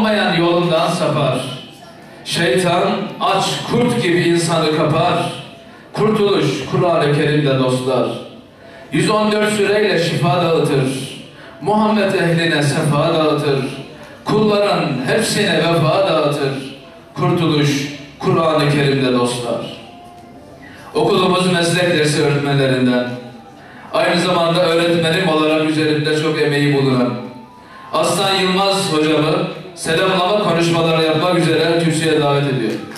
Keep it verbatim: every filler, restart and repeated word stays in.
olmayan yolundan sapar. Şeytan aç kurt gibi insanı kapar. Kurtuluş Kur'an-ı Kerim'de dostlar. yüz on dört süreyle şifa dağıtır. Muhammed ehline sefa dağıtır. Kulların hepsine vefa dağıtır. Kurtuluş Kur'an-ı Kerim'de dostlar. Okulumuz meslek dersi öğretmenlerinden, aynı zamanda öğretmenim olarak üzerimde çok emeği bulunan Aslan Yılmaz hocamı selamlama konuşmaları yapmak üzere kürsüye davet ediyor.